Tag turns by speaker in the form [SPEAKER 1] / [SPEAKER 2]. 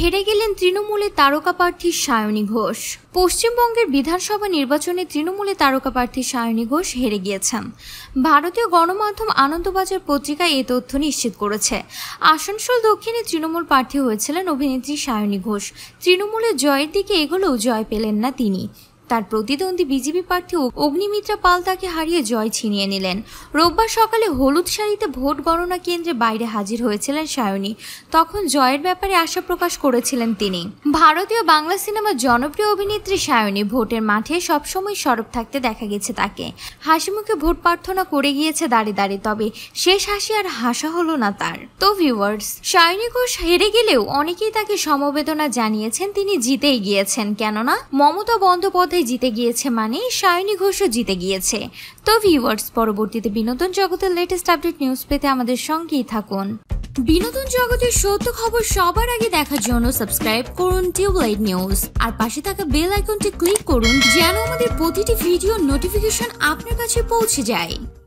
[SPEAKER 1] হেরে গেলেন তৃণমূলের তারকা প্রার্থী সায়নী ঘোষ। পশ্চিমবঙ্গের বিধানসভা নির্বাচনে তৃণমূলের তারকা প্রার্থী সায়নী ঘোষ হেরে গিয়েছেন। ভারতীয় গণমাধ্যম আনন্দবাজার পত্রিকা এই তথ্য নিশ্চিত করেছে। আসানসোল দক্ষিণে তৃণমূল প্রার্থী হয়েছিলেন অভিনেত্রী সায়নী ঘোষ। তৃণমূলের জয়ের দিকে এগোলেও জয় পেলেন না তিনি। তার প্রতিদ্বন্দ্বী বিজেপি প্রার্থী অগ্নিমিত্রা পাল তাকে হারিয়ে জয় ছিনিয়ে নিলেন। রোববার সকালে হলুদ শাড়িতে ভোট গণনা কেন্দ্রের বাইরে হাজির হয়েছিলেন সায়নী। তখন জয়ের ব্যাপারে আশা প্রকাশ করেছিলেন তিনি। ভারতীয় বাংলা সিনেমার জনপ্রিয় অভিনেত্রী সায়নী ভোটের মাঠে সবসময় সরব থাকতে দেখা গেছে তাকে। হাসি মুখে ভোট প্রার্থনা করে গিয়েছে দাঁড়িয়ে দাঁড়িয়ে, তবে শেষ হাসি আর হাসা হলো না তার। তো ভিউয়ার্স, সায়নী ঘোষ হেরে গেলেও অনেকেই তাকে সমবেদনা জানিয়েছেন। তিনি জিতেই গিয়েছেন, কেননা মমতা বন্দ্যোপাধ্যায় জিতে গিয়েছে মানে সায়নী ঘোষও জিতে গিয়েছে। তো ভিউয়ার্স, পরবর্তীতে বিনোদন জগতের লেটেস্ট আপডেট নিউজ পেতে আমাদের সঙ্গেই থাকুন। বিনোদন জগতের সত্য খবর সবার আগে দেখার জন্য সাবস্ক্রাইব করুন টিউবলাইট নিউজ, আর পাশে থাকা বেল আইকনটি ক্লিক করুন যেন আমাদের প্রতিটি ভিডিও নোটিফিকেশন আপনার কাছে পৌঁছে যায়।